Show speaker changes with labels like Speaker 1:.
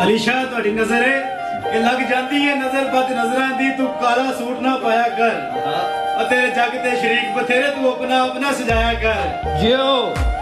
Speaker 1: अलीशा तुहाडी नजर है ये लग जाती है नजर बद नजरां दी तू काला सूट ना पाया कर तेरे जग ते शरीक बथेरे तू अपना अपना सजाया कर
Speaker 2: जियो